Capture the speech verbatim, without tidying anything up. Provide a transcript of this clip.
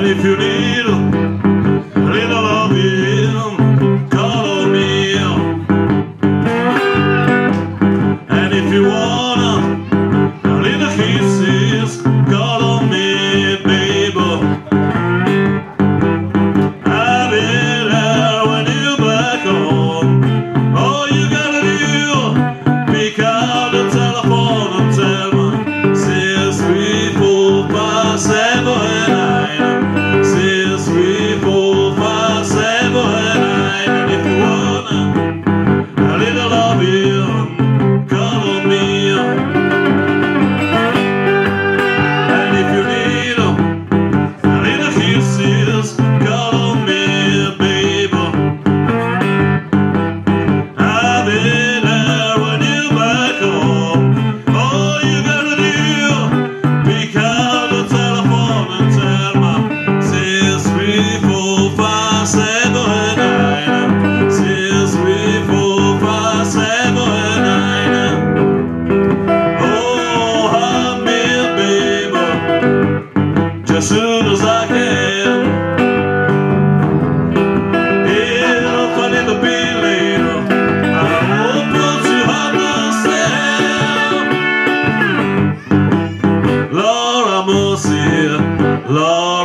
if you need a little loving, call on me. And if you wanna a little kisses, call on me, baby. I'll be there when you're back home. All you gotta do, pick out the telephone and tell me six, three, four, five, seven, nine. Six, three, four, five, seven, nine. And if you wanna a little loving, call on me. And if you need a little kisses, call on me, baby. I'll be there when you're back home. All you gotta do, pick out the telephone and tell me six, three, four, five, seven, nine. Six, three, four, five, seven, nine. Oh, I'm here, baby, just soon as I can. It'll funny to be later. I hope that you understand. Lord, I must see, Lord.